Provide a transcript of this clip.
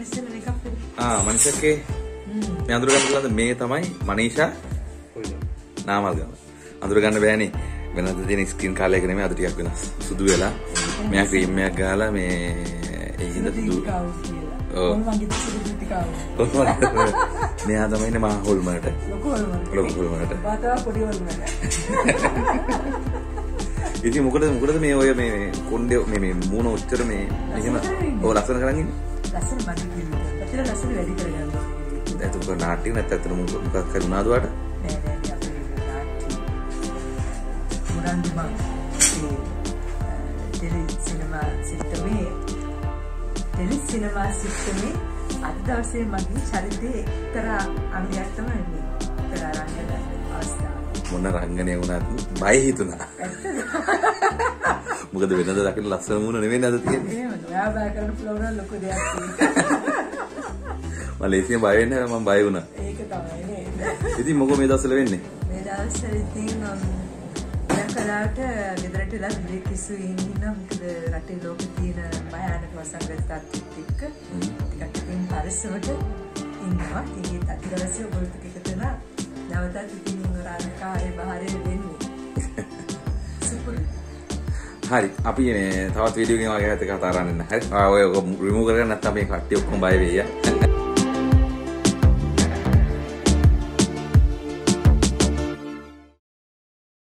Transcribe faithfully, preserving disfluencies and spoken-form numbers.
ඉස්සෙල්ලා මේකප් එක. ආ මනිෂක්ගේ. හ්ම්. මේ අඳුර ගන්න පුළුවන්ද මේ තමයි මනීෂා. කොයිද? නාමල් ගම. අඳුර ගන්න බෑනේ. වෙනද තියෙන ස්කින් කාලයක නෙමෙයි අද ටිකක් වෙනස්. සුදු වෙලා. මෙයා ක්‍රීම් එකක් ගහලා මේ ඒකින්ද සුදු. ඔව්. මගේ සුදු ටිකාව. මෙයා තමයි නේ මහා හොල්මනට. ලොකු හොල්මනට. ලොකු හොල්මනට. පාතවා පොඩි හොල්මනට. ඉතින් මොකද මොකද මේ ඔය මේ කොණ්ඩේ මේ මේ මූණ උච්චර මේ එහෙම ඔය ලස්සන කරන් ඉන්නේ. ලස්සන මදි කිව්වා. ඇත්තට ලස්සන වැඩි කරගන්න. ඒක නාට්‍ය නැත්නම් මොකක් කරුණාද වට? නෑ නෑ අපේ නාට්‍ය. මුරන්දි මා ටෙලි සිනමා සිස්ටමේ ටෙලි සිනමා සිස්ටමේ අද දවසේ මගේ චරිතයේ එක්තරා අංගයක් තමයි මේ. එක්තරා රංගන අවස්ථාව. මොන රංගනය වුණත් බය හිතුණා. මොකද වෙනද දකින්න ලස්සන මූණ නෙවෙයි නේද තියෙන්නේ. එහෙමද? ඔයා බය කරන්න පුළුවන් ලොකු දෙයක් තියෙනවා. මම ලේසියෙන් බය වෙන්නේ නැහැ මම බය වුණා. ඒක තමයි නේද. ඉතින් මොකෝ මේ දවස්වල වෙන්නේ? මේ දවස්වල ඉතින් මම කලාවට ගෙදරට වෙලා බ්‍රේක් ඉස්සු ඉන්නම් මොකද රටේ ලෝකේ තියෙන භයානක වසංගත තත්ත්වෙත් එක්ක ටිකක් ඉතින් පරිස්සමට ඉන්නවා. ඉතින් අතිදවසේ ඔයගොල්ලෝ ටික එකතු වෙලා නැවතත් ඉතින් රාජකාරී බහරේ වෙන්නේ. සුපුල්. හරි අපි මේ තවත් වීඩියෝ එකක් වගේ කතා කරන්න. හරි. ආ ඔය රිමූව් කරගන්න නැත්නම් මේ කට්ටිය ඔක්කොම බය වෙයි.